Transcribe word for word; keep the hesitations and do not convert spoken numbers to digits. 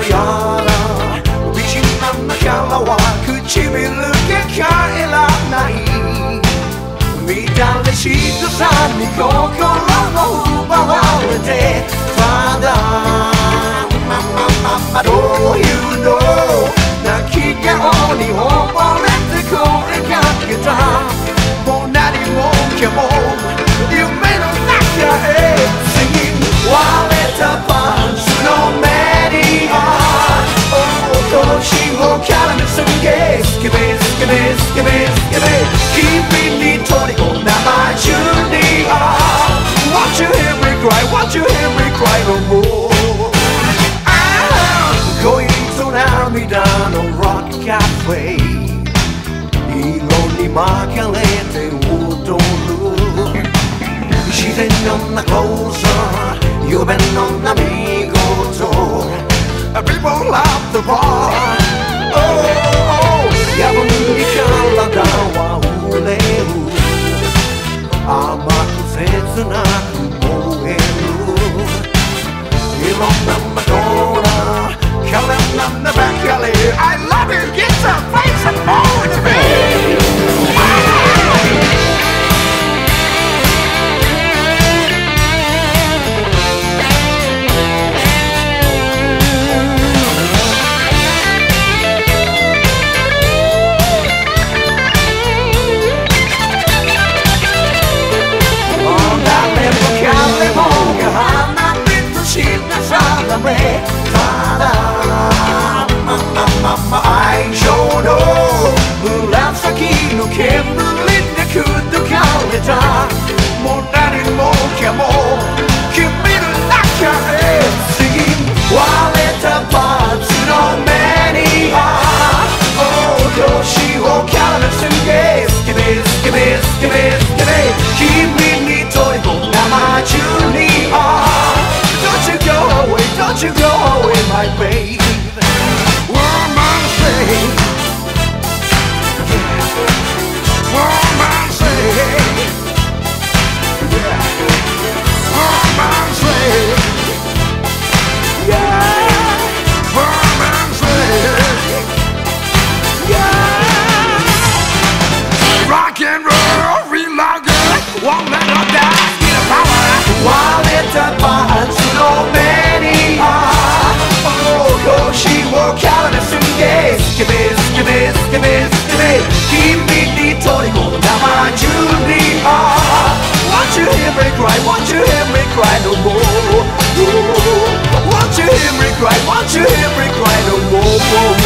やら美人なんだからは唇が変えらない乱れしぐさに心を奪われてただままままどういうの泣き顔に溺れて声かけたもう何もかも夢の中へ Singing 割れたパンツのメリア落としを絡めすげスケベスケベスケベスケベ君に虜生ジュニア Watch you hear me cry Watch you hear me cry no more 恋と涙のロックカフェ色に巻かれて踊る自然な交差夢の波ごと People love the bar Oh, oh 夜分に体は震える甘く切なく燃えるいろんなマドラ彼なんだばかり I love you get some face and more to meただまままま愛情の紫の煙でくどかれたもう何もかも君の中へ Singing 割れたパーツの目には落としを絡めすげスケベスケベスケベスケベ君に虜生ジュニアDon't you go away, don't you go away, my babe. Woman say, woman say, yeah. Woman say, yeah. Woman say, yeah. Rock and roll, real loud good. Won't let her die, get a power. While it's a bunch.星を絡めすげスケベスケベスケベスケベ君に虜生ジュニア Want you hear me cry Want you hear me cry no more Want you hear me cry Want you hear me cry no more